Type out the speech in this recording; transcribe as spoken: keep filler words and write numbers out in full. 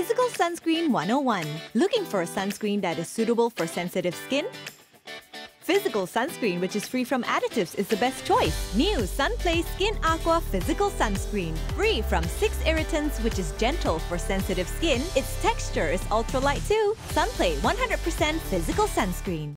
Physical Sunscreen one oh one. Looking for a sunscreen that is suitable for sensitive skin? Physical Sunscreen, which is free from additives, is the best choice. New Sunplay Skin Aqua Physical Sunscreen. Free from six irritants, which is gentle for sensitive skin. Its texture is ultralight too. Sunplay one hundred percent Physical Sunscreen.